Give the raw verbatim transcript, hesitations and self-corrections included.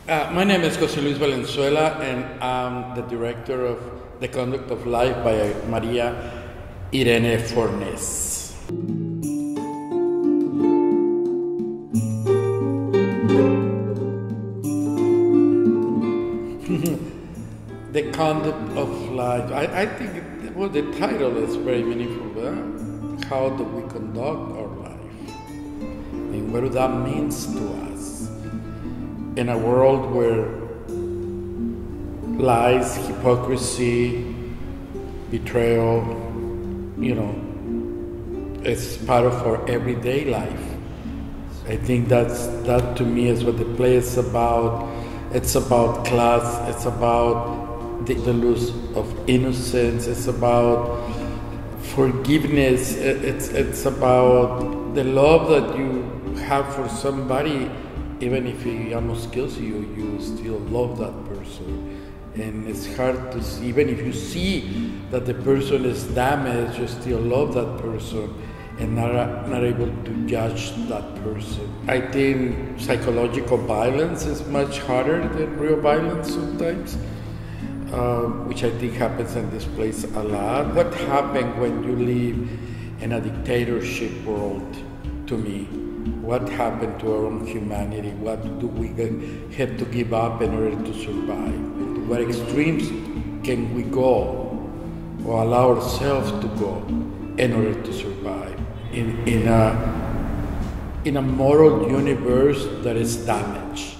Uh, my name is José Valenzuela, and I'm the director of The Conduct of Life by Maria Irene Fornés. The Conduct of Life. I, I think it, well, the title is very meaningful. Huh? How do we conduct our life? And what that means to us in a world where lies, hypocrisy, betrayal, you know, it's part of our everyday life. I think that's that to me is what the play is about. It's about class. It's about the, the loss of innocence. It's about forgiveness. It, it's it's about the love that you have for somebody. Even if he almost kills you, you still love that person. And it's hard to see, even if you see that the person is damaged, you still love that person and not, not able to judge that person. I think psychological violence is much harder than real violence sometimes, um, which I think happens in this place a lot. What happened when you live in a dictatorship world, to me? What happened to our own humanity? What do we have to give up in order to survive? To what extremes can we go or allow ourselves to go in order to survive in, in, a, in a moral universe that is damaged?